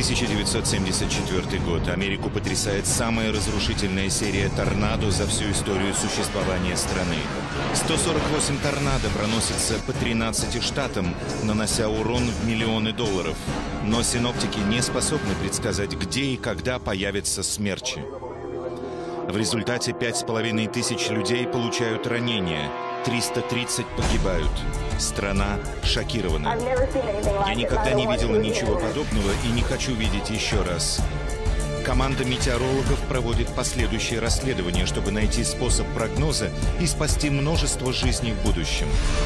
1974 год. Америку потрясает самая разрушительная серия торнадо за всю историю существования страны. 148 торнадо проносятся по 13 штатам, нанося урон в миллионы долларов. Но синоптики не способны предсказать, где и когда появятся смерчи. В результате 5500 людей получают ранения, 330 погибают. Страна шокирована. Я никогда не видела ничего подобного и не хочу видеть еще раз. Команда метеорологов проводит последующее расследование, чтобы найти способ прогноза и спасти множество жизней в будущем.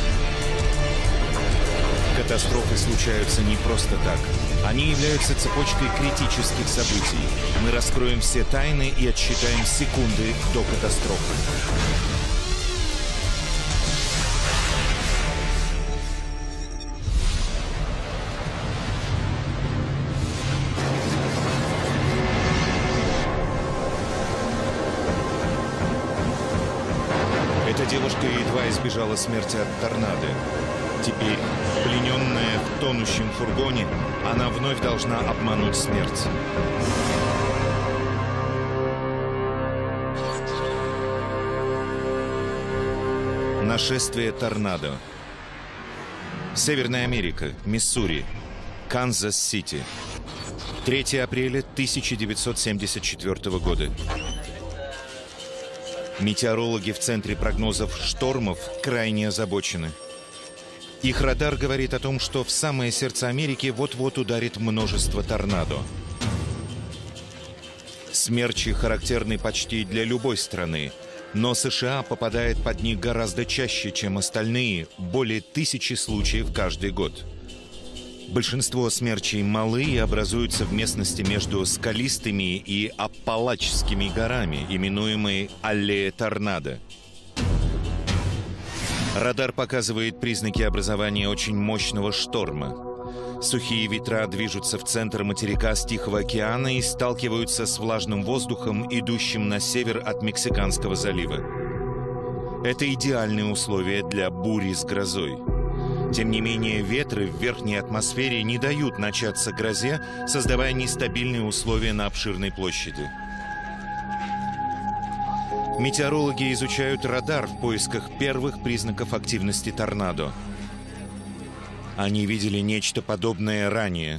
Катастрофы случаются не просто так. Они являются цепочкой критических событий. Мы раскроем все тайны и отсчитаем секунды до катастрофы. Эта девушка едва избежала смерти от торнадо. Теперь, плененная в тонущем фургоне, она вновь должна обмануть смерть. Нашествие торнадо. Северная Америка, Миссури, Канзас-Сити. 3 апреля 1974 года. Метеорологи в Центре прогнозов штормов крайне озабочены. Их радар говорит о том, что в самое сердце Америки вот-вот ударит множество торнадо. Смерчи характерны почти для любой страны, но США попадает под них гораздо чаще, чем остальные, более 1000 случаев каждый год. Большинство смерчей малы и образуются в местности между скалистыми и Аппалачскими горами, именуемой Аллея торнадо. Радар показывает признаки образования очень мощного шторма. Сухие ветра движутся в центр материка с Тихого океана и сталкиваются с влажным воздухом, идущим на север от Мексиканского залива. Это идеальные условия для бури с грозой. Тем не менее, ветры в верхней атмосфере не дают начаться грозе, создавая нестабильные условия на обширной площади. Метеорологи изучают радар в поисках первых признаков активности торнадо. Они видели нечто подобное ранее.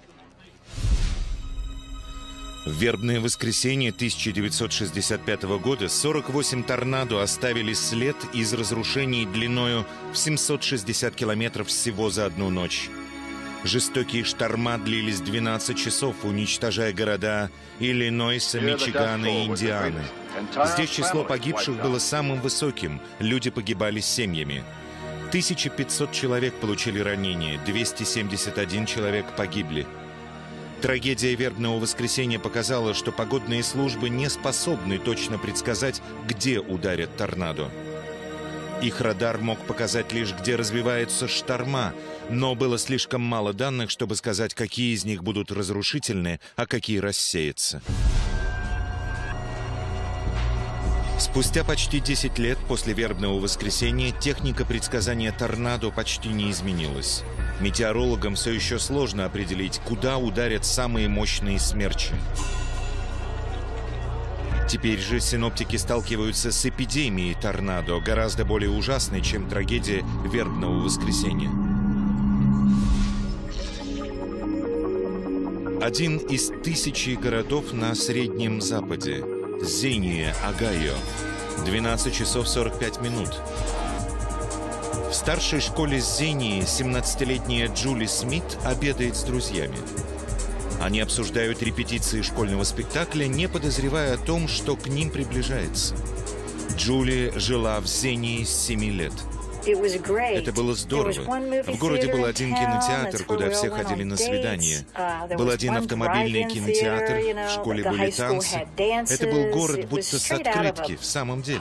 В вербное воскресенье 1965 года 48 торнадо оставили след из разрушений длиною в 760 километров всего за одну ночь. Жестокие шторма длились 12 часов, уничтожая города Иллинойса, Мичигана и Индианы. Здесь число погибших было самым высоким, люди погибали семьями. 1500 человек получили ранения, 271 человек погибли. Трагедия вербного воскресенья показала, что погодные службы не способны точно предсказать, где ударят торнадо. Их радар мог показать лишь, где развиваются шторма, но было слишком мало данных, чтобы сказать, какие из них будут разрушительны, а какие рассеются. Спустя почти 10 лет после вербного воскресенья техника предсказания торнадо почти не изменилась. Метеорологам все еще сложно определить, куда ударят самые мощные смерчи. Теперь же синоптики сталкиваются с эпидемией торнадо, гораздо более ужасной, чем трагедия вербного воскресенья. Один из 1000 городов на Среднем Западе. Зения, Огайо. 12 часов 45 минут. В старшей школе Зении 17-летняя Джули Смит обедает с друзьями. Они обсуждают репетиции школьного спектакля, не подозревая о том, что к ним приближается. Джули жила в Зении с 7 лет. Это было здорово. В городе был один кинотеатр, куда все ходили на свидания. Был один автомобильный кинотеатр, в школе были танцы. Это был город будто с открытки, в самом деле.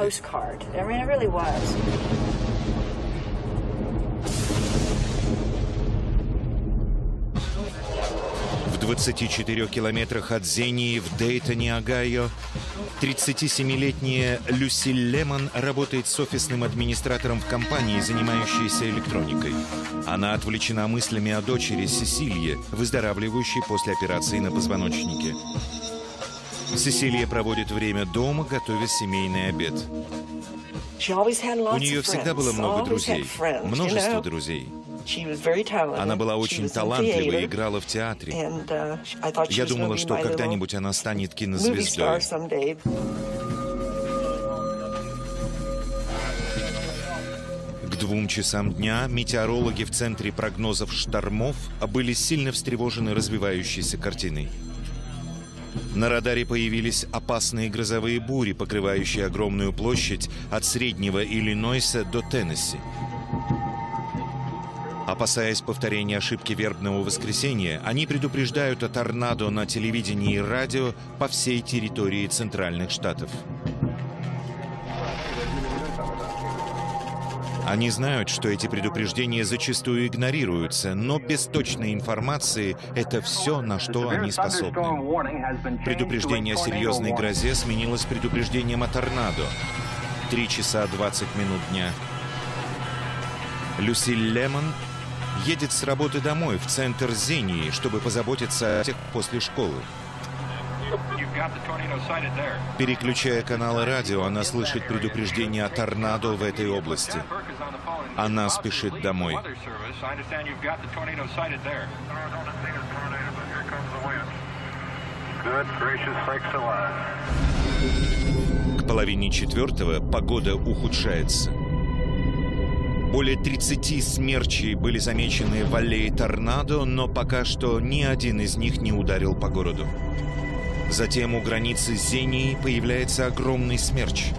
В 24 километрах от Зении в Дейтоне, Огайо, 37-летняя Люси Лемон работает с офисным администратором в компании, занимающейся электроникой. Она отвлечена мыслями о дочери Сесилье, выздоравливающей после операции на позвоночнике. Сесилия проводит время дома, готовя семейный обед. У нее всегда было много друзей, множество друзей. Она была очень талантлива и играла в театре. Я думала, что когда-нибудь она станет кинозвездой. К 2 часам дня метеорологи в Центре прогнозов штормов были сильно встревожены развивающейся картиной. На радаре появились опасные грозовые бури, покрывающие огромную площадь от Среднего Иллинойса до Теннесси. Опасаясь повторения ошибки вербного воскресенья, они предупреждают о торнадо на телевидении и радио по всей территории Центральных Штатов. Они знают, что эти предупреждения зачастую игнорируются, но без точной информации это все, на что они способны. Предупреждение о серьезной грозе сменилось предупреждением о торнадо. 3 часа 20 минут дня. Люси Лемон едет с работы домой в центр Зении, чтобы позаботиться о детях после школы. Переключая каналы радио, она слышит предупреждение о торнадо в этой области. Она спешит домой. К 3:30 погода ухудшается. Более 30 смерчей были замечены в аллее торнадо, но пока что ни один из них не ударил по городу. Затем у границы Зении появляется огромный смерч.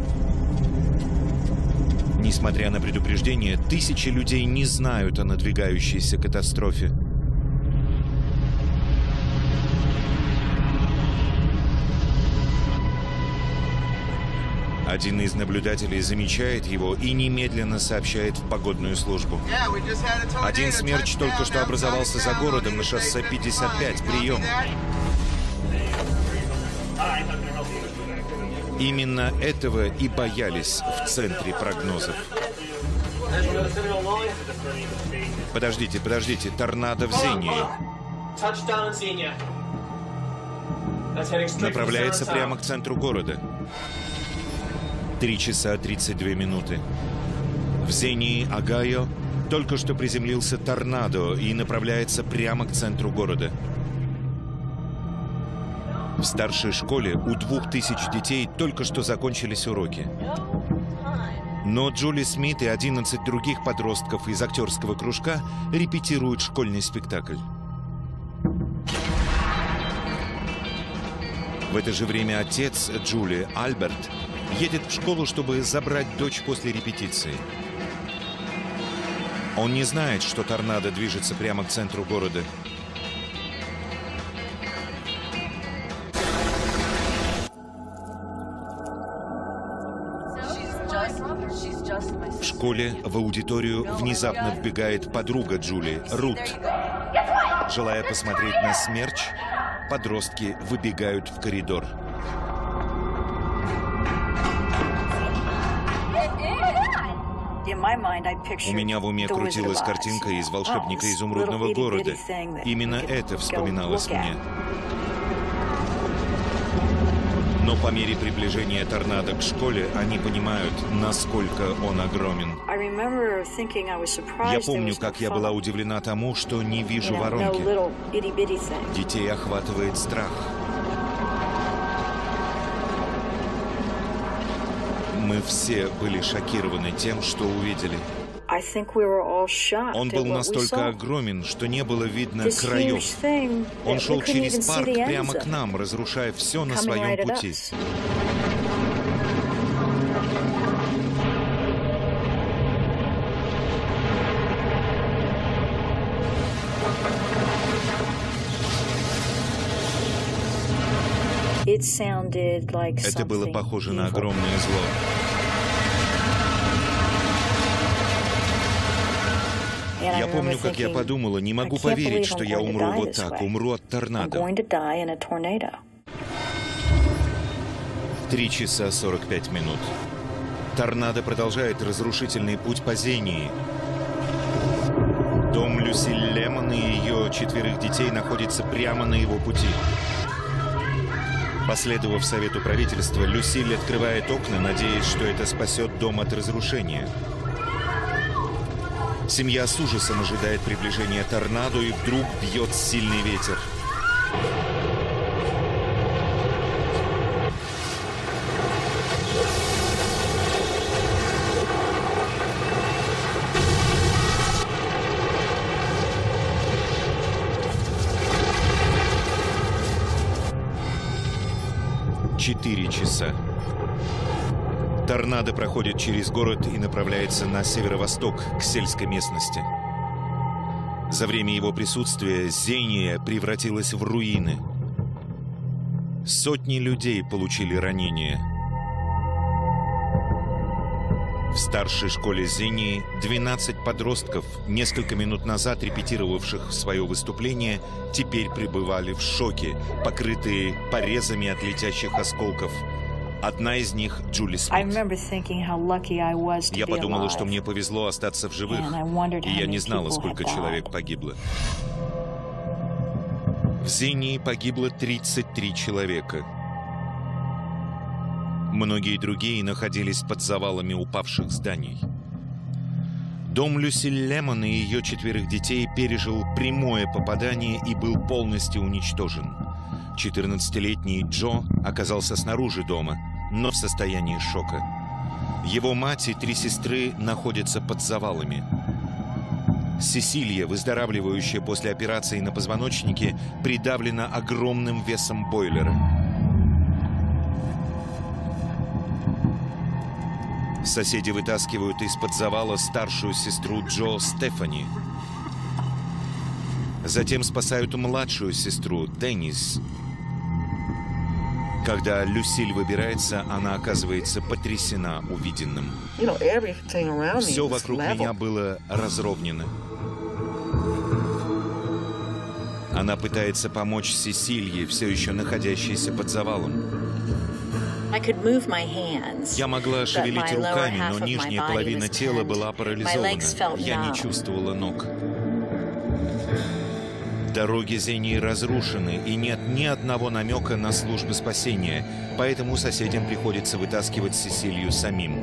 Несмотря на предупреждение, тысячи людей не знают о надвигающейся катастрофе. Один из наблюдателей замечает его и немедленно сообщает в погодную службу. Один смерч только что образовался за городом на шоссе 55. Прием. Именно этого и боялись в Центре прогнозов. Подождите, торнадо в Зении. Направляется прямо к центру города. 3 часа 32 минуты. В Зении, Огайо, только что приземлился торнадо и направляется прямо к центру города. В старшей школе у 2000 детей только что закончились уроки. Но Джули Смит и 11 других подростков из актерского кружка репетируют школьный спектакль. В это же время отец Джули, Альберт, едет в школу, чтобы забрать дочь после репетиции. Он не знает, что торнадо движется прямо к центру города. В школе в аудиторию внезапно вбегает подруга Джули, Рут. Желая посмотреть на смерч, подростки выбегают в коридор. У меня в уме крутилась картинка из «Волшебника изумрудного города». Именно это вспоминалось мне. Но по мере приближения торнадо к школе, они понимают, насколько он огромен. Я помню, как я была удивлена тому, что не вижу воронки. Детей охватывает страх. Мы все были шокированы тем, что увидели. Он был настолько огромен, что не было видно краев. Он шел через парк прямо к нам, разрушая все на своем пути. Это было похоже на огромное зло. Я помню, как я подумала, не могу поверить, что я умру вот так, умру от торнадо. 3 часа 45 минут. Торнадо продолжает разрушительный путь по Зении. Дом Люсиль Лемон и ее 4 детей находится прямо на его пути. Последовав совету правительства, Люсиль открывает окна, надеясь, что это спасет дом от разрушения. Семья с ужасом ожидает приближения торнадо, и вдруг бьет сильный ветер. Четыре часа. Торнадо проходит через город и направляется на северо-восток, к сельской местности. За время его присутствия Зения превратилась в руины. Сотни людей получили ранения. В старшей школе Зении 12 подростков, несколько минут назад репетировавших свое выступление, теперь пребывали в шоке, покрытые порезами от летящих осколков. Одна из них — Джули Смит. Я подумала, что мне повезло остаться в живых, и я не знала, сколько человек погибло. В Зении погибло 33 человека. Многие другие находились под завалами упавших зданий. Дом Люсиль Лемон и ее 4 детей пережил прямое попадание и был полностью уничтожен. 14-летний Джо оказался снаружи дома, но в состоянии шока. Его мать и 3 сестры находятся под завалами. Сесилия, выздоравливающая после операции на позвоночнике, придавлена огромным весом бойлера. Соседи вытаскивают из-под завала старшую сестру Джо, Стефани. Затем спасают младшую сестру, Деннис. Когда Люсиль выбирается, она оказывается потрясена увиденным. Все вокруг меня было разровнено. Она пытается помочь Сесилии, все еще находящейся под завалом. Я могла шевелить руками, но нижняя половина тела была парализована. Я не чувствовала ног. Дороги Зении разрушены, и нет ни одного намека на службы спасения, поэтому соседям приходится вытаскивать Сесилию самим.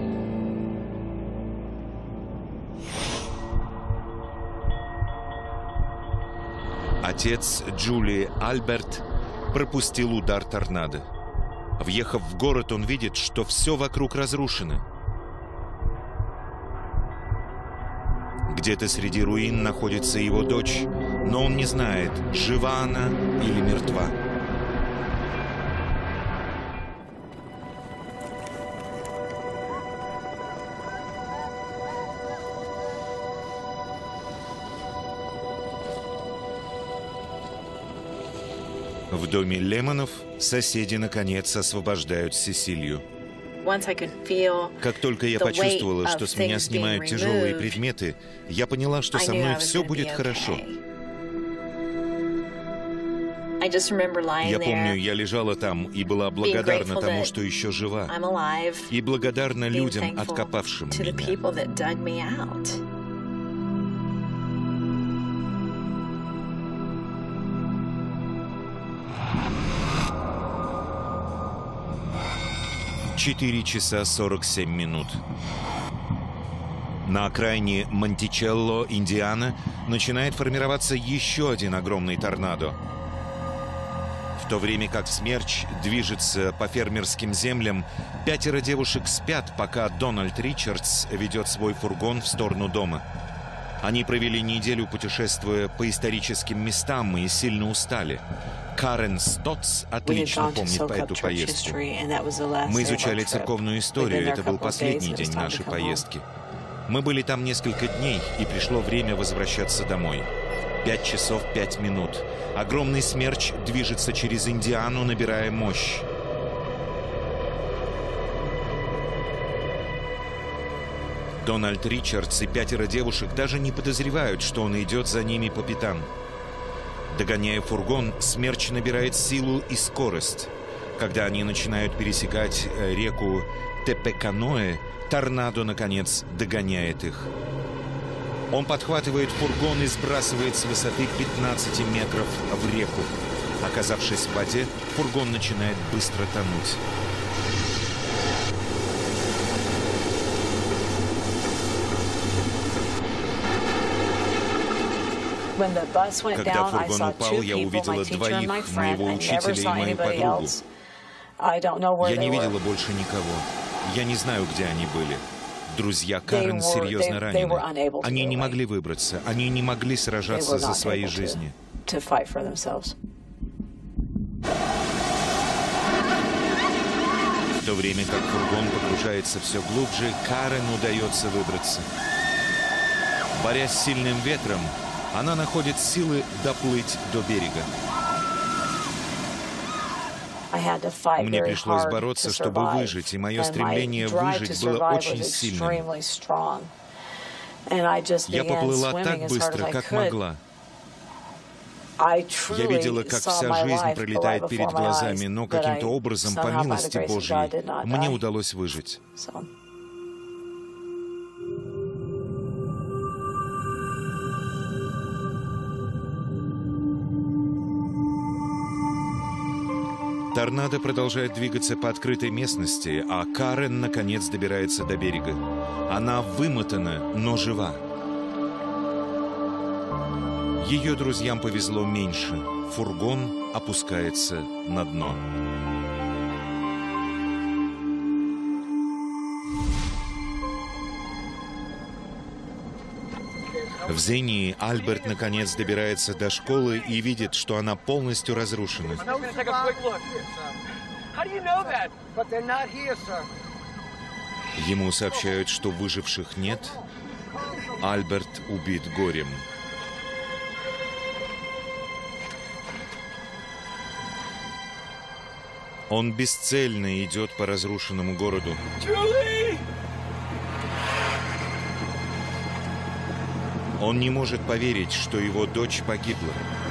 Отец Джулии, Альберт, пропустил удар торнадо. Въехав в город, он видит, что все вокруг разрушено. Где-то среди руин находится его дочь, но он не знает, жива она или мертва. В доме Лемонов соседи, наконец, освобождают Сесилию. Как только я почувствовала, что с меня снимают тяжелые предметы, я поняла, что со мной все будет хорошо. Я помню, я лежала там и была благодарна тому, что еще жива, и благодарна людям, откопавшим меня. 4 часа 47 минут. На окраине Монтичелло, Индиана, начинает формироваться еще один огромный торнадо. В то время как смерч движется по фермерским землям, 5 девушек спят, пока Дональд Ричардс ведет свой фургон в сторону дома. Они провели неделю, путешествуя по историческим местам, и сильно устали. Карен Стотс отлично помнит по эту поездку. Мы изучали церковную историю, это был последний день нашей поездки. Мы были там несколько дней, и пришло время возвращаться домой. 5 часов 5 минут. Огромный смерч движется через Индиану, набирая мощь. Дональд Ричардс и 5 девушек даже не подозревают, что он идет за ними по пятам. Догоняя фургон, смерч набирает силу и скорость. Когда они начинают пересекать реку Тепеканоэ, торнадо, наконец, догоняет их. Он подхватывает фургон и сбрасывает с высоты 15 метров в реку. Оказавшись в воде, фургон начинает быстро тонуть. Когда фургон упал, я увидела 2 моего учителя и мою подругу. Я не видела больше никого. Я не знаю, где они были. Друзья Карен серьезно ранены. Они не могли выбраться. Они не могли сражаться за свои жизни. В то время как фургон погружается все глубже, Карен удается выбраться. Борясь с сильным ветром, она находит силы доплыть до берега. Мне пришлось бороться, чтобы выжить, и мое стремление выжить было очень сильным. Я поплыла так быстро, как могла. Я видела, как вся жизнь пролетает перед глазами, но каким-то образом, по милости Божьей, мне удалось выжить. Торнадо продолжает двигаться по открытой местности, а Карен, наконец, добирается до берега. Она вымотана, но жива. Ее друзьям повезло меньше. Фургон опускается на дно. В Зении Альберт наконец добирается до школы и видит, что она полностью разрушена. Ему сообщают, что выживших нет. Альберт убит горем. Он бесцельно идет по разрушенному городу. Он не может поверить, что его дочь погибла.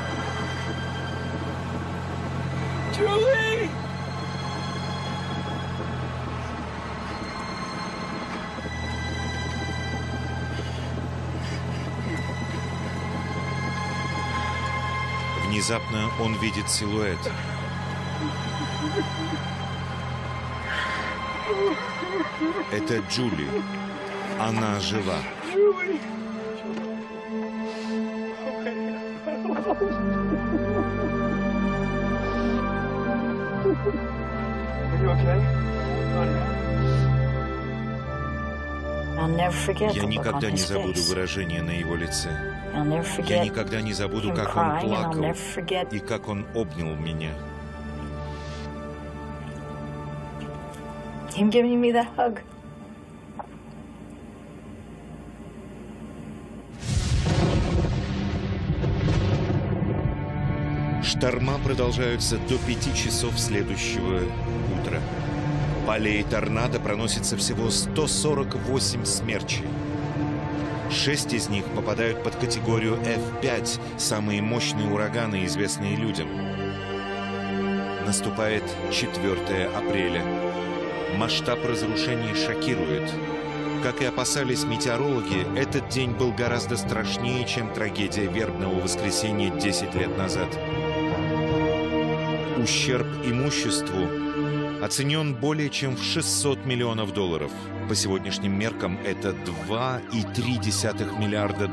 Джули! Внезапно он видит силуэт. Это Джули. Она жива. Я никогда не забуду выражение на его лице. Я никогда не забуду, как он плакал и как он обнял меня. Шторма продолжаются до 5 часов следующего утра. Полей торнадо проносится всего 148 смерчей. 6 из них попадают под категорию F5, самые мощные ураганы, известные людям. Наступает 4 апреля. Масштаб разрушений шокирует. Как и опасались метеорологи, этот день был гораздо страшнее, чем трагедия вербного воскресенья 10 лет назад. Ущерб имуществу оценен более чем в $600 миллионов. По сегодняшним меркам это $2,3 миллиарда.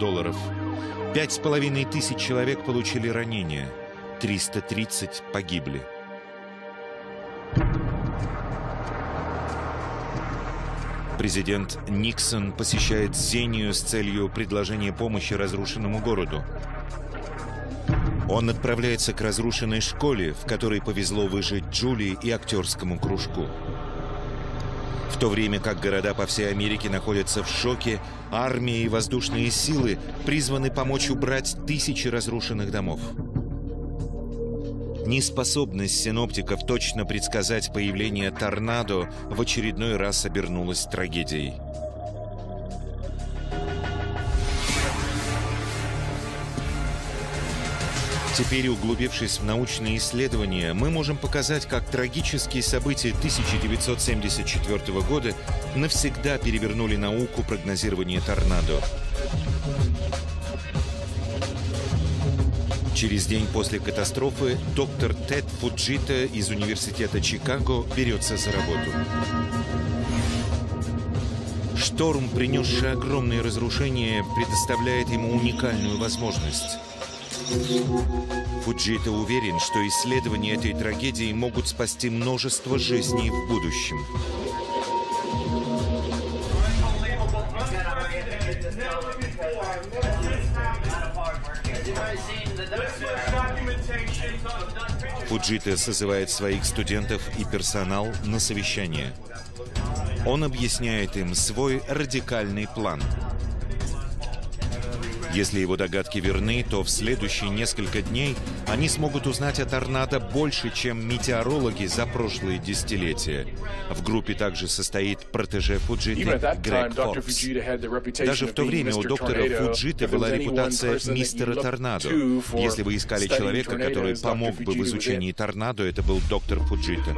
5500 человек получили ранения, 330 погибли. Президент Никсон посещает Зению с целью предложения помощи разрушенному городу. Он отправляется к разрушенной школе, в которой повезло выжить Джули и актерскому кружку. В то время как города по всей Америке находятся в шоке, армия и воздушные силы призваны помочь убрать тысячи разрушенных домов. Неспособность синоптиков точно предсказать появление торнадо в очередной раз обернулась трагедией. Теперь, углубившись в научные исследования, мы можем показать, как трагические события 1974 года навсегда перевернули науку прогнозирования торнадо. Через день после катастрофы доктор Тед Фуджита из Университета Чикаго берется за работу. Шторм, принесший огромные разрушения, предоставляет ему уникальную возможность. Фуджита уверен, что исследования этой трагедии могут спасти множество жизней в будущем. Фуджита созывает своих студентов и персонал на совещание. Он объясняет им свой радикальный план. Если его догадки верны, то в следующие несколько дней они смогут узнать о торнадо больше, чем метеорологи за прошлые десятилетия. В группе также состоит протеже Фуджиты Грег Форбс. Даже в то время у доктора Фуджиты была репутация мистера Торнадо. Если вы искали человека, который помог бы в изучении торнадо, это был доктор Фуджита.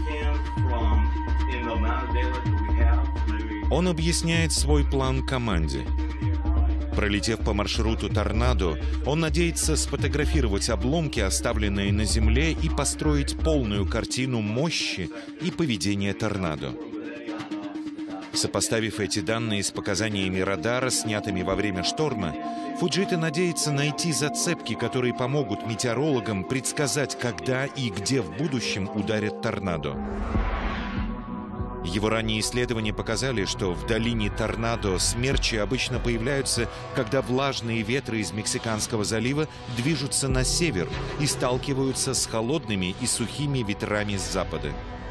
Он объясняет свой план команде. Пролетев по маршруту торнадо, он надеется сфотографировать обломки, оставленные на земле, и построить полную картину мощи и поведения торнадо. Сопоставив эти данные с показаниями радара, снятыми во время шторма, Фуджита надеется найти зацепки, которые помогут метеорологам предсказать, когда и где в будущем ударят торнадо. Его ранние исследования показали, что в долине торнадо смерчи обычно появляются, когда влажные ветры из Мексиканского залива движутся на север и сталкиваются с холодными и сухими ветрами с запада.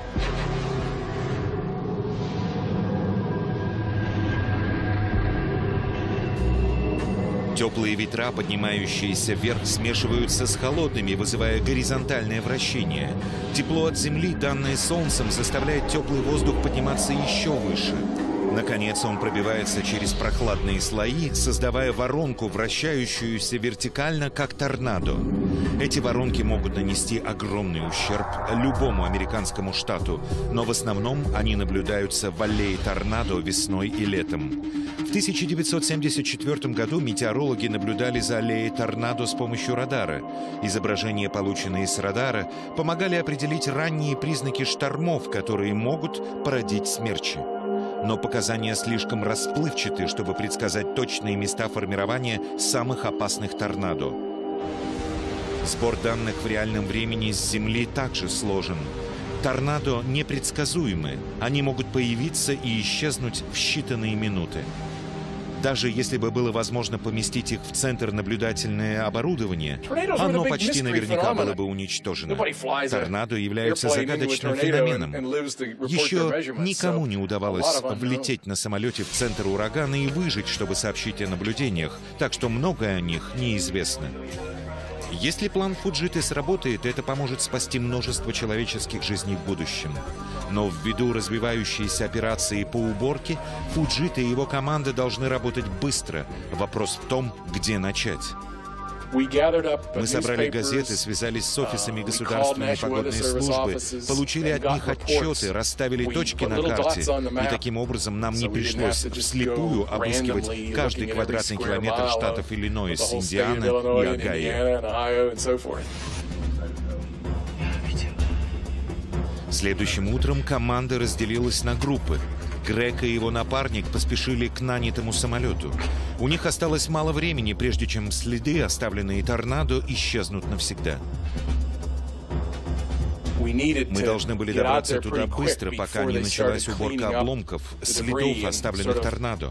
Теплые ветра, поднимающиеся вверх, смешиваются с холодными, вызывая горизонтальное вращение. Тепло от Земли, данное Солнцем, заставляет теплый воздух подниматься еще выше. Наконец он пробивается через прохладные слои, создавая воронку, вращающуюся вертикально, как торнадо. Эти воронки могут нанести огромный ущерб любому американскому штату, но в основном они наблюдаются в аллее торнадо весной и летом. В 1974 году метеорологи наблюдали за аллеей торнадо с помощью радара. Изображения, полученные с радара, помогали определить ранние признаки штормов, которые могут породить смерчи. Но показания слишком расплывчаты, чтобы предсказать точные места формирования самых опасных торнадо. Сбор данных в реальном времени с Земли также сложен. Торнадо непредсказуемы. Они могут появиться и исчезнуть в считанные минуты. Даже если бы было возможно поместить их в центр наблюдательное оборудование, оно почти наверняка было бы уничтожено. Торнадо являются загадочным феноменом. Еще никому не удавалось влететь на самолете в центр урагана и выжить, чтобы сообщить о наблюдениях, так что многое о них неизвестно. Если план Фуджиты сработает, это поможет спасти множество человеческих жизней в будущем. Но ввиду развивающейся операции по уборке, Фуджита и его команда должны работать быстро. Вопрос в том, где начать. Мы собрали газеты, связались с офисами государственной погодной службы, получили от них отчеты, расставили точки на карте. И таким образом нам не пришлось вслепую обыскивать каждый квадратный километр штатов Иллинойс, Индиана и Огайо. Следующим утром команда разделилась на группы. Грег и его напарник поспешили к нанятому самолету. У них осталось мало времени, прежде чем следы, оставленные торнадо, исчезнут навсегда. Мы должны были добраться туда быстро, пока не началась уборка обломков, следов, оставленных торнадо.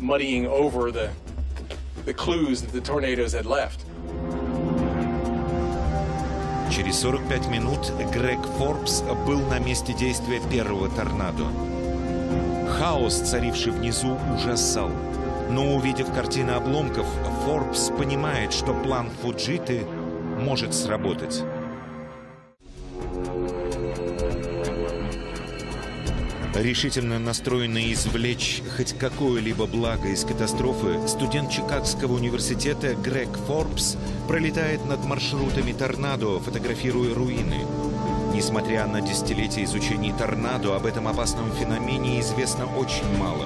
Через 45 минут Грег Форбс был на месте действия первого торнадо. Хаос, царивший внизу, ужасал. Но, увидев картины обломков, Форбс понимает, что план Фуджиты может сработать. Решительно настроенный извлечь хоть какое-либо благо из катастрофы, студент Чикагского университета Грег Форбс пролетает над маршрутами торнадо, фотографируя руины. Несмотря на десятилетия изучения торнадо, об этом опасном феномене известно очень мало.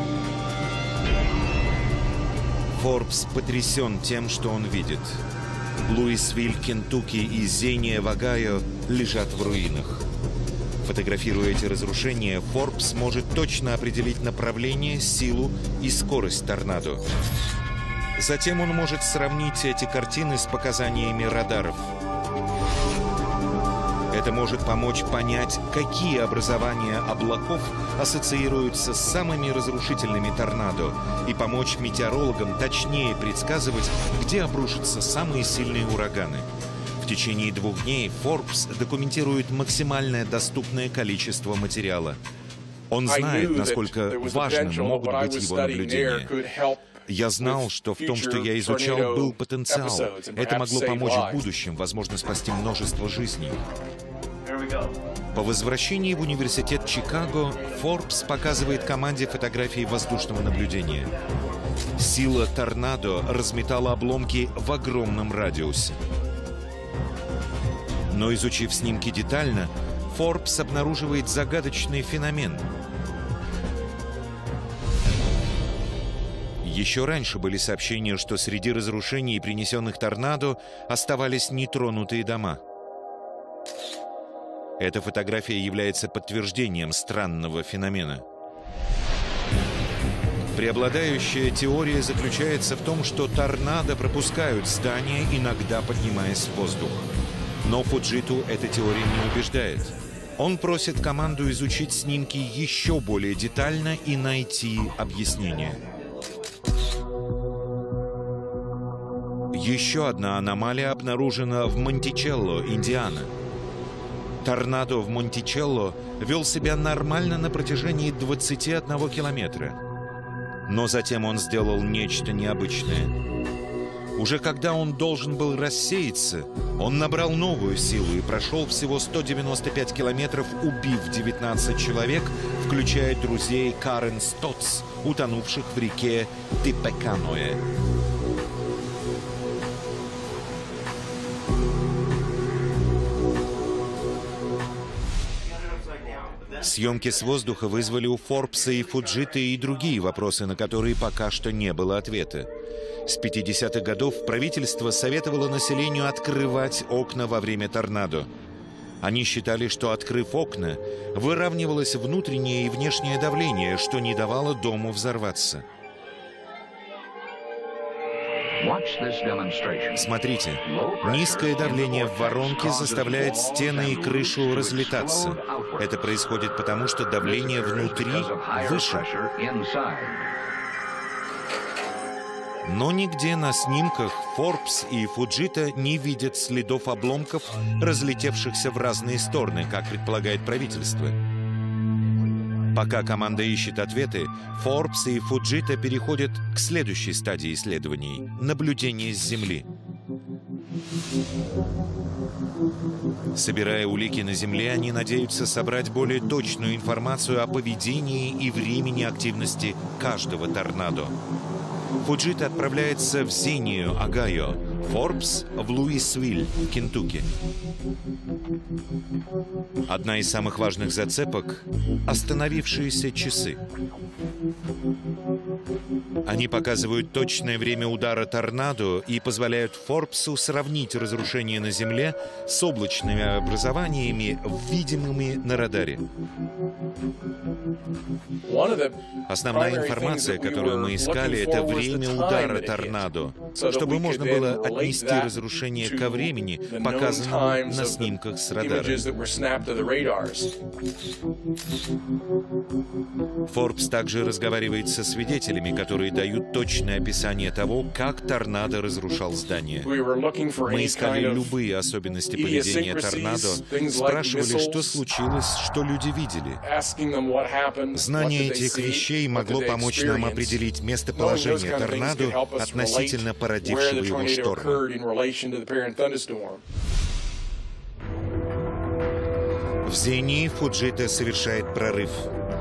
Форбс потрясен тем, что он видит. Луисвилл, Кентукки и Зения в Огайо лежат в руинах. Фотографируя эти разрушения, Форбс может точно определить направление, силу и скорость торнадо. Затем он может сравнить эти картины с показаниями радаров. Это может помочь понять, какие образования облаков ассоциируются с самыми разрушительными торнадо, и помочь метеорологам точнее предсказывать, где обрушатся самые сильные ураганы. В течение 2 дней Форбс документирует максимальное доступное количество материала. Он знает, насколько важным могут быть его наблюдения. Я знал, что в том, что я изучал, был потенциал. Это могло помочь в будущем, возможно, спасти множество жизней. По возвращении в университет Чикаго Форбс показывает команде фотографии воздушного наблюдения. Сила торнадо разметала обломки в огромном радиусе. Но, изучив снимки детально, Форбс обнаруживает загадочный феномен. Еще раньше были сообщения, что среди разрушений, принесенных торнадо, оставались нетронутые дома. Эта фотография является подтверждением странного феномена. Преобладающая теория заключается в том, что торнадо пропускают здания, иногда поднимаясь в воздух. Но Фуджиту эта теория не убеждает. Он просит команду изучить снимки еще более детально и найти объяснение. Еще одна аномалия обнаружена в Монтичелло, Индиана. Торнадо в Монтичелло вел себя нормально на протяжении 21 километра. Но затем он сделал нечто необычное. Уже когда он должен был рассеяться, он набрал новую силу и прошел всего 195 километров, убив 19 человек, включая друзей Карен Стоттс, утонувших в реке Типеканоэ. Съемки с воздуха вызвали у Форбса и Фуджита и другие вопросы, на которые пока что не было ответа. С 50-х годов правительство советовало населению открывать окна во время торнадо. Они считали, что, открыв окна, выравнивалось внутреннее и внешнее давление, что не давало дому взорваться. Смотрите, низкое давление в воронке заставляет стены и крышу разлетаться. Это происходит потому, что давление внутри выше. Но нигде на снимках Форбс и Фуджита не видят следов обломков, разлетевшихся в разные стороны, как предполагает правительство. Пока команда ищет ответы, Форбс и Фуджита переходят к следующей стадии исследований – наблюдение с Земли. Собирая улики на Земле, они надеются собрать более точную информацию о поведении и времени активности каждого торнадо. Фуджита отправляется в Зению, Огайо, Форбс в Луисвилл, Кентукки. Одна из самых важных зацепок – остановившиеся часы. Они показывают точное время удара торнадо и позволяют Форбсу сравнить разрушения на Земле с облачными образованиями, видимыми на радаре. Основная информация, которую мы искали, это время удара торнадо, чтобы можно было отнести разрушение ко времени, показанному на снимках с радара. Форбс также разговаривает со свидетелями, которые дают точное описание того, как торнадо разрушал здание. Мы искали любые особенности поведения торнадо, спрашивали, что случилось, что люди видели. Знание этих вещей могло помочь нам определить местоположение торнадо относительно породившего его шторма. В Зении Фуджита совершает прорыв.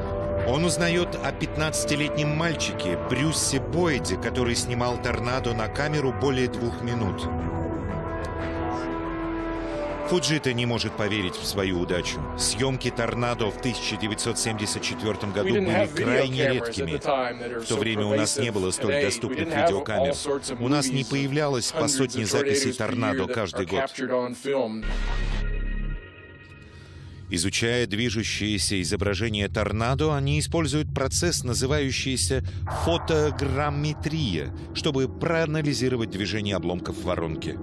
Он узнает о 15-летнем мальчике Брюсе Бойде, который снимал торнадо на камеру более 2 минут. Фуджита не может поверить в свою удачу. Съемки торнадо в 1974 году были крайне редкими. В то время у нас не было столь доступных видеокамер. У нас не появлялось по сотне записей торнадо каждый год. Изучая движущиеся изображения торнадо, они используют процесс, называющийся фотограмметрия, чтобы проанализировать движение обломков воронки.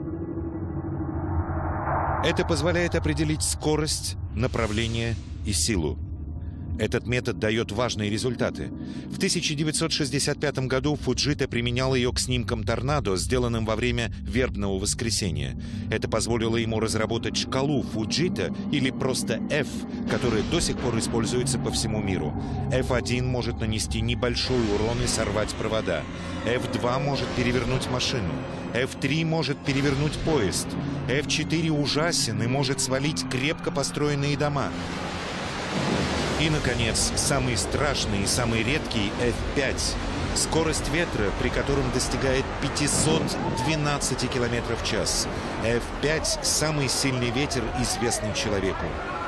Это позволяет определить скорость, направление и силу. Этот метод дает важные результаты. В 1965 году Фуджита применял ее к снимкам торнадо, сделанным во время вербного воскресенья. Это позволило ему разработать шкалу Фуджита, или просто F, которая до сих пор используется по всему миру. F1 может нанести небольшой урон и сорвать провода. F2 может перевернуть машину. F3 может перевернуть поезд. F4 ужасен и может свалить крепко построенные дома. И, наконец, самый страшный и самый редкий F5. Скорость ветра, при котором достигает 512 км в час. F5 – самый сильный ветер, известный человеку.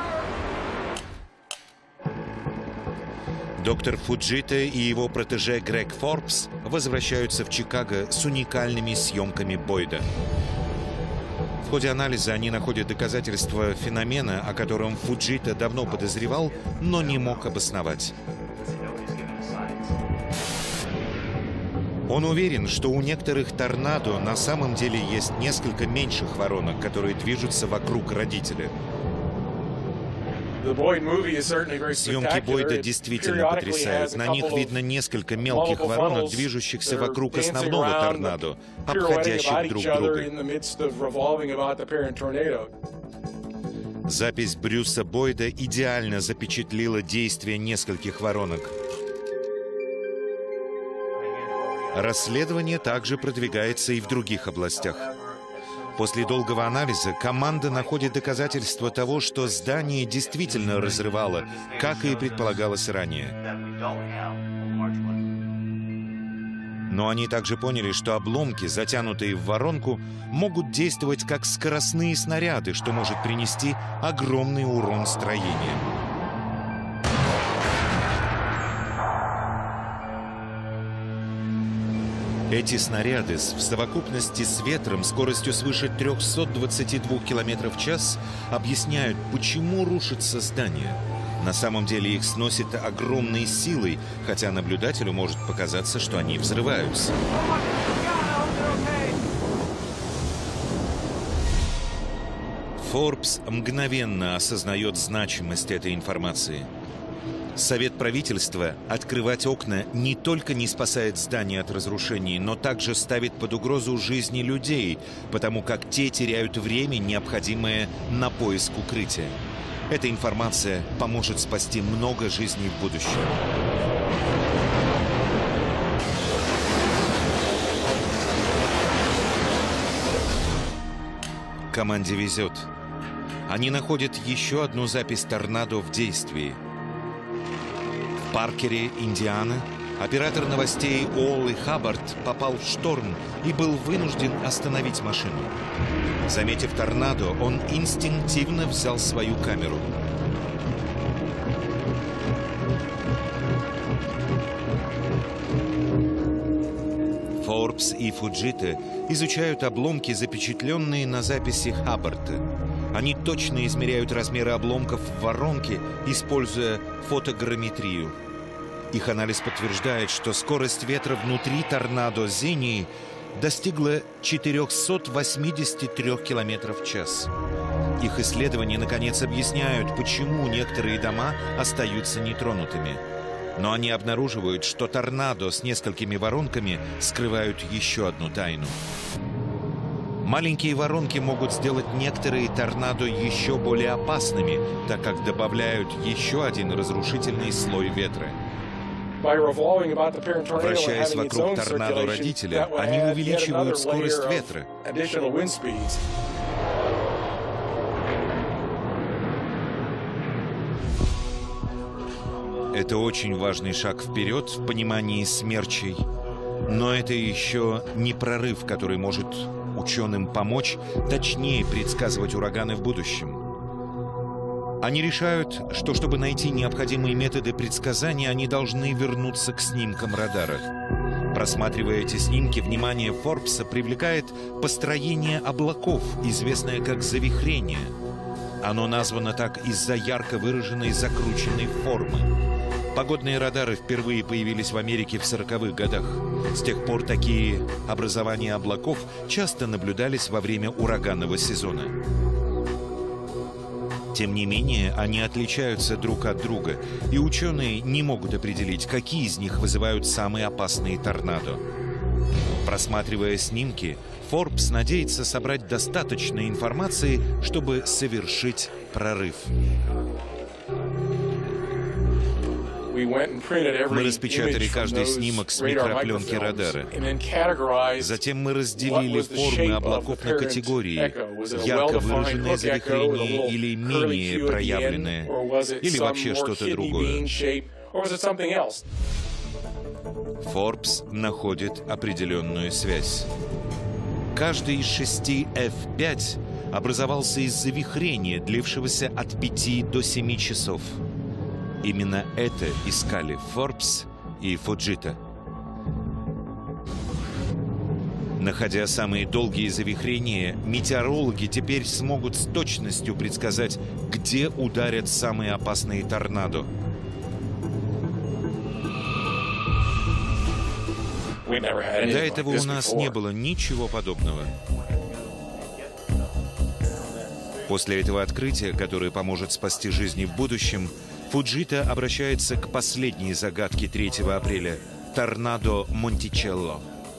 Доктор Фуджита и его протеже Грег Форбс возвращаются в Чикаго с уникальными съемками Бойда. В ходе анализа они находят доказательства феномена, о котором Фуджита давно подозревал, но не мог обосновать. Он уверен, что у некоторых торнадо на самом деле есть несколько меньших воронок, которые движутся вокруг родителя. Съемки Бойда действительно потрясают. На них видно несколько мелких воронок, движущихся вокруг основного торнадо, обходящих друг друга. Запись Брюса Бойда идеально запечатлила действие нескольких воронок. Расследование также продвигается и в других областях. После долгого анализа команда находит доказательства того, что здание действительно разрывало, как и предполагалось ранее. Но они также поняли, что обломки, затянутые в воронку, могут действовать как скоростные снаряды, что может принести огромный урон строению. Эти снаряды в совокупности с ветром скоростью свыше 322 км в час объясняют, почему рушится здание. На самом деле их сносит огромной силой, хотя наблюдателю может показаться, что они взрываются. Форбс мгновенно осознает значимость этой информации. Совет правительства открывать окна не только не спасает здание от разрушений, но также ставит под угрозу жизни людей, потому как те теряют время, необходимое на поиск укрытия. Эта информация поможет спасти много жизней в будущем. Команде везет. Они находят еще одну запись торнадо в действии. В Паркере, Индиана, оператор новостей Уолли Хаббард попал в шторм и был вынужден остановить машину. Заметив торнадо, он инстинктивно взял свою камеру. Форбс и Фуджита изучают обломки, запечатленные на записи Хаббарда. Они точно измеряют размеры обломков в воронке, используя фотограмметрию. Их анализ подтверждает, что скорость ветра внутри торнадо Зении достигла 483 км в час. Их исследования, наконец, объясняют, почему некоторые дома остаются нетронутыми. Но они обнаруживают, что торнадо с несколькими воронками скрывают еще одну тайну. Маленькие воронки могут сделать некоторые торнадо еще более опасными, так как добавляют еще один разрушительный слой ветра. Вращаясь вокруг торнадо родителя, они увеличивают скорость ветра. Это очень важный шаг вперед в понимании смерчей. Но это еще не прорыв, который может ученым помочь точнее предсказывать ураганы в будущем. Они решают, что чтобы найти необходимые методы предсказания, они должны вернуться к снимкам радара. Просматривая эти снимки, внимание Форбса привлекает построение облаков, известное как завихрение. Оно названо так из-за ярко выраженной закрученной формы. Погодные радары впервые появились в Америке в 40-х годах. С тех пор такие образования облаков часто наблюдались во время ураганного сезона. Тем не менее, они отличаются друг от друга, и ученые не могут определить, какие из них вызывают самые опасные торнадо. Просматривая снимки, Форбс надеется собрать достаточно информации, чтобы совершить прорыв. Мы распечатали каждый снимок с микропленки радара. Затем мы разделили формы облаков на категории: ярко выраженное завихрение или менее проявленное, или вообще что-то другое. Форбс находит определенную связь. Каждый из 6 F5 образовался из завихрения, длившегося от 5 до 7 часов. Именно это искали Форбс и Фуджита. Находя самые долгие завихрения, метеорологи теперь смогут с точностью предсказать, где ударят самые опасные торнадо. До этого у нас не было ничего подобного. После этого открытия, которое поможет спасти жизни в будущем, Фуджита обращается к последней загадке 3 апреля – торнадо Монтичелло.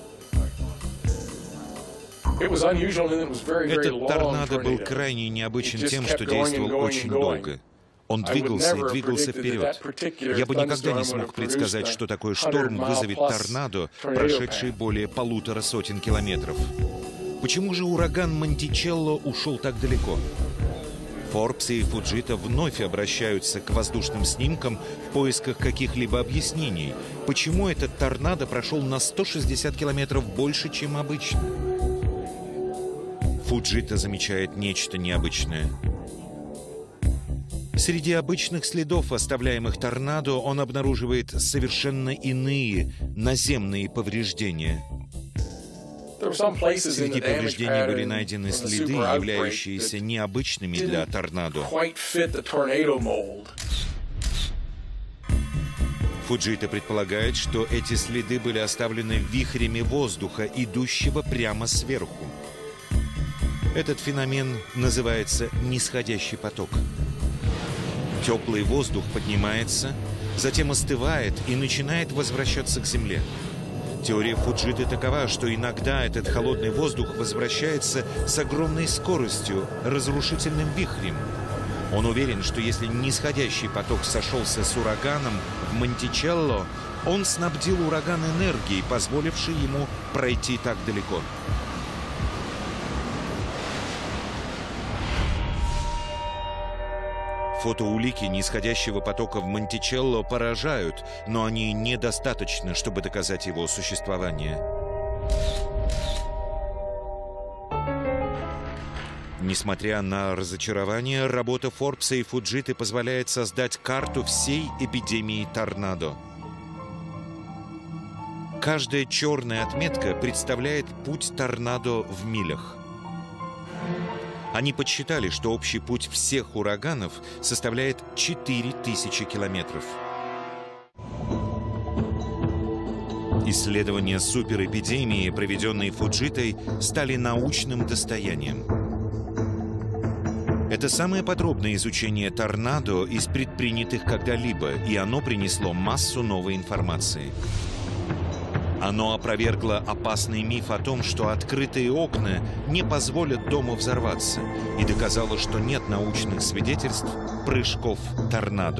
Этот торнадо был крайне необычен тем, что действовал очень долго. Он двигался и двигался вперед. Я бы никогда не смог предсказать, что такой шторм вызовет торнадо, прошедший более 150 километров. Почему же ураган Монтичелло ушел так далеко? Форбс и Фуджита вновь обращаются к воздушным снимкам в поисках каких-либо объяснений, почему этот торнадо прошел на 160 километров больше, чем обычно. Фуджита замечает нечто необычное. Среди обычных следов, оставляемых торнадо, он обнаруживает совершенно иные наземные повреждения. Среди повреждений были найдены следы, являющиеся необычными для торнадо. Фуджита предполагает, что эти следы были оставлены вихрями воздуха, идущего прямо сверху. Этот феномен называется нисходящий поток. Теплый воздух поднимается, затем остывает и начинает возвращаться к Земле. Теория Фуджиты такова, что иногда этот холодный воздух возвращается с огромной скоростью, разрушительным вихрем. Он уверен, что если нисходящий поток сошелся с ураганом в Монтичелло, он снабдил ураган энергией, позволившей ему пройти так далеко. Фотоулики нисходящего потока в Монтичелло поражают, но они недостаточны, чтобы доказать его существование. Несмотря на разочарование, работа Форбса и Фуджиты позволяет создать карту всей эпидемии торнадо. Каждая черная отметка представляет путь торнадо в милях. Они подсчитали, что общий путь всех ураганов составляет 4000 километров. Исследования суперэпидемии, проведенные Фуджитой, стали научным достоянием. Это самое подробное изучение торнадо из предпринятых когда-либо, и оно принесло массу новой информации. Оно опровергло опасный миф о том, что открытые окна не позволят дому взорваться, и доказало, что нет научных свидетельств прыжков торнадо.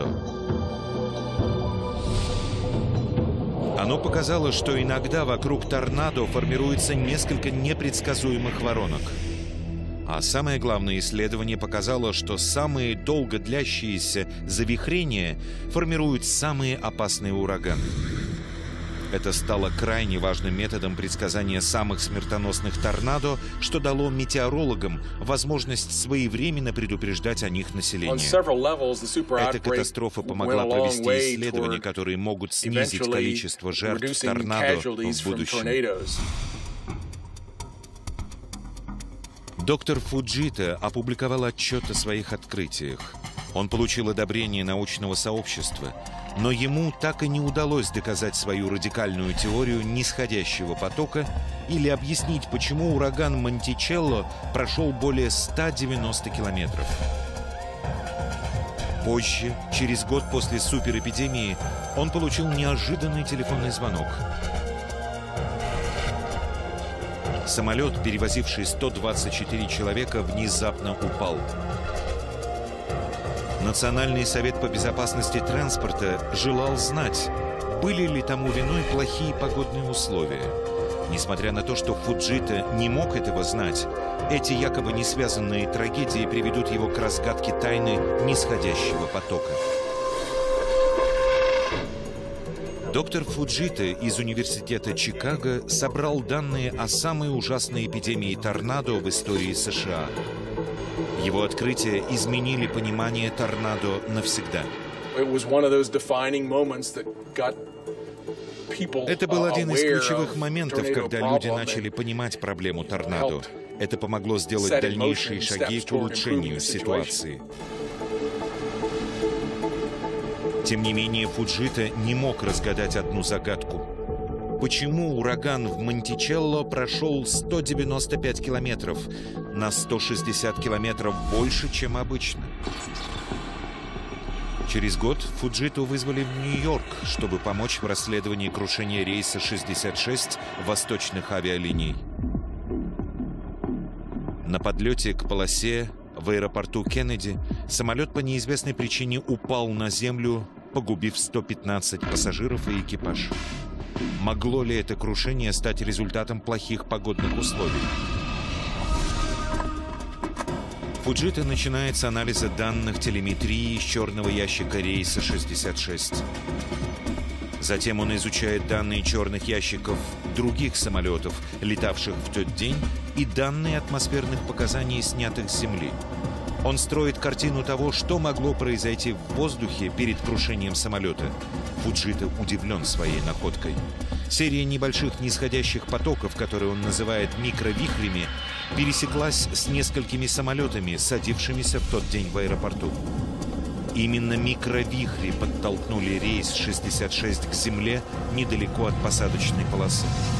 Оно показало, что иногда вокруг торнадо формируется несколько непредсказуемых воронок. А самое главное, исследование показало, что самые долго длящиеся завихрения формируют самые опасные ураганы. Это стало крайне важным методом предсказания самых смертоносных торнадо, что дало метеорологам возможность своевременно предупреждать о них население. Эта катастрофа помогла провести исследования, которые могут снизить количество жертв торнадо в будущем. Доктор Фуджита опубликовал отчет о своих открытиях. Он получил одобрение научного сообщества, но ему так и не удалось доказать свою радикальную теорию нисходящего потока или объяснить, почему ураган Монтичелло прошел более 190 километров. Позже, через год после суперэпидемии, он получил неожиданный телефонный звонок. Самолет, перевозивший 124 человека, внезапно упал. Национальный совет по безопасности транспорта желал знать, были ли тому виной плохие погодные условия. Несмотря на то, что Фуджита не мог этого знать, эти якобы не связанные трагедии приведут его к разгадке тайны нисходящего потока. Доктор Фуджита из Университета Чикаго собрал данные о самой ужасной эпидемии торнадо в истории США. Его открытия изменили понимание торнадо навсегда. Это был один из ключевых моментов, когда люди начали понимать проблему торнадо. Это помогло сделать дальнейшие шаги к улучшению ситуации. Тем не менее, Фуджита не мог разгадать одну загадку. Почему ураган в Монтичелло прошел 195 километров, на 160 километров больше, чем обычно? Через год Фуджиту вызвали в Нью-Йорк, чтобы помочь в расследовании крушения рейса 66 восточных авиалиний. На подлете к полосе в аэропорту Кеннеди самолет по неизвестной причине упал на землю, погубив 115 пассажиров и экипаж. Могло ли это крушение стать результатом плохих погодных условий? Фуджита начинает с анализа данных телеметрии из черного ящика рейса 66. Затем он изучает данные черных ящиков других самолетов, летавших в тот день, и данные атмосферных показаний, снятых с Земли. Он строит картину того, что могло произойти в воздухе перед крушением самолета. Фуджита удивлен своей находкой. Серия небольших нисходящих потоков, которые он называет микровихрями, пересеклась с несколькими самолетами, садившимися в тот день в аэропорту. Именно микровихри подтолкнули рейс 66 к земле недалеко от посадочной полосы.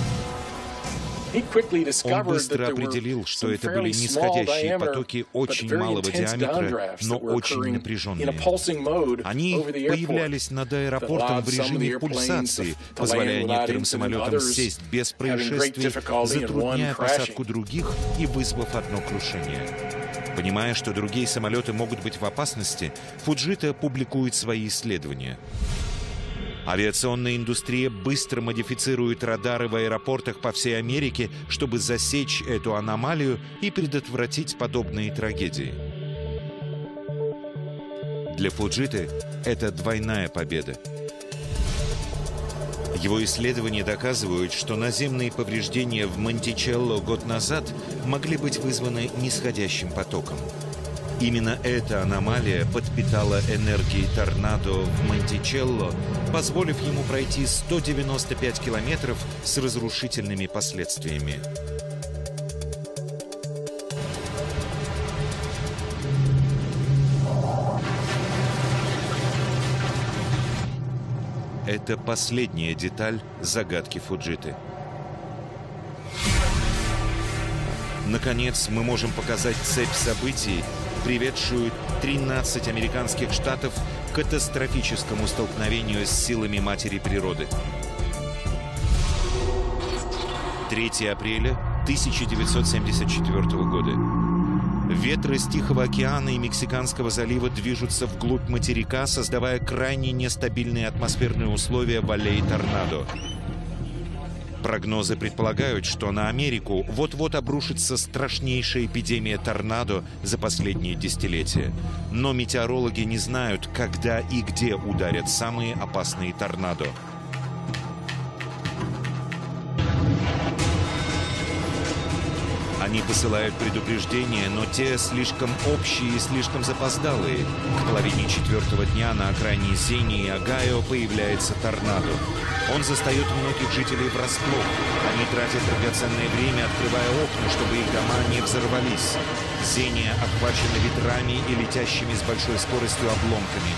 Он быстро определил, что это были нисходящие потоки очень малого диаметра, но очень напряженные. Они появлялись над аэропортом в режиме пульсации, позволяя некоторым самолетам сесть без происшествий, затрудняя посадку других и вызвав одно крушение. Понимая, что другие самолеты могут быть в опасности, Фуджита публикует свои исследования. Авиационная индустрия быстро модифицирует радары в аэропортах по всей Америке, чтобы засечь эту аномалию и предотвратить подобные трагедии. Для Фуджиты это двойная победа. Его исследования доказывают, что наземные повреждения в Монтичелло год назад могли быть вызваны нисходящим потоком. Именно эта аномалия подпитала энергией торнадо в Монтичелло, позволив ему пройти 195 километров с разрушительными последствиями. Это последняя деталь загадки Фуджиты. Наконец, мы можем показать цепь событий, приведшую 13 американских штатов к катастрофическому столкновению с силами матери природы. 3 апреля 1974 года. Ветры с Тихого океана и Мексиканского залива движутся вглубь материка, создавая крайне нестабильные атмосферные условия в аллее торнадо. Прогнозы предполагают, что на Америку вот-вот обрушится страшнейшая эпидемия торнадо за последние десятилетия. Но метеорологи не знают, когда и где ударят самые опасные торнадо. Они посылают предупреждения, но те слишком общие и слишком запоздалые. К половине четвертого дня на окраине Зени и Огайо появляется торнадо. Он застает многих жителей врасплох. Они тратят драгоценное время, открывая окна, чтобы их дома не взорвались. Зения охвачена ветрами и летящими с большой скоростью обломками.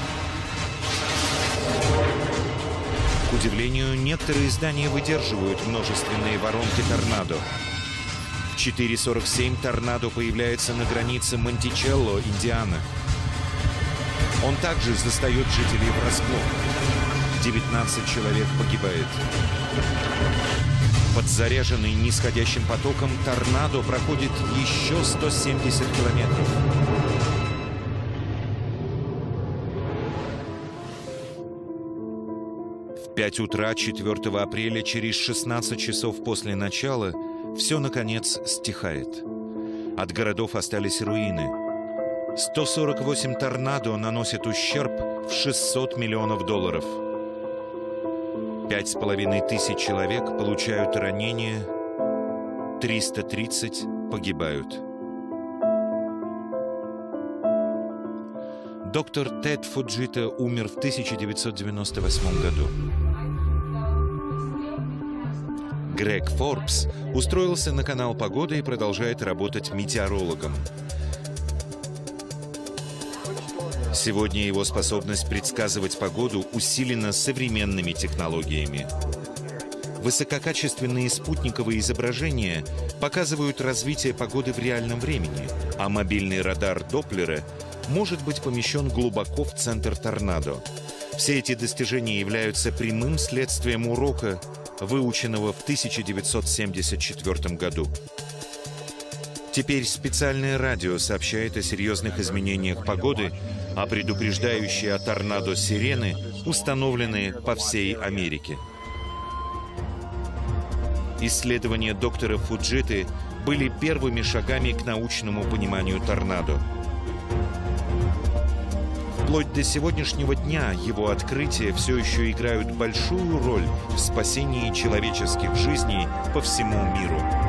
К удивлению, некоторые здания выдерживают множественные воронки торнадо. В 4:47 торнадо появляется на границе Монтичелло, Индиана. Он также застает жителей врасплох. 19 человек погибает. Подзаряженный нисходящим потоком, торнадо проходит еще 170 километров. В 5 утра 4 апреля, через 16 часов после начала, все, наконец, стихает. От городов остались руины. 148 торнадо наносят ущерб в $600 миллионов. 5500 человек получают ранения, 330 погибают. Доктор Тед Фуджита умер в 1998 году. Грег Форбс устроился на канал «Погода» и продолжает работать метеорологом. Сегодня его способность предсказывать погоду усилена современными технологиями. Высококачественные спутниковые изображения показывают развитие погоды в реальном времени, а мобильный радар Доплера может быть помещен глубоко в центр торнадо. Все эти достижения являются прямым следствием урока, выученного в 1974 году. Теперь специальное радио сообщает о серьезных изменениях погоды, а предупреждающие о торнадо сирены установлены по всей Америке. Исследования доктора Фуджиты были первыми шагами к научному пониманию торнадо. Вплоть до сегодняшнего дня его открытия все еще играют большую роль в спасении человеческих жизней по всему миру.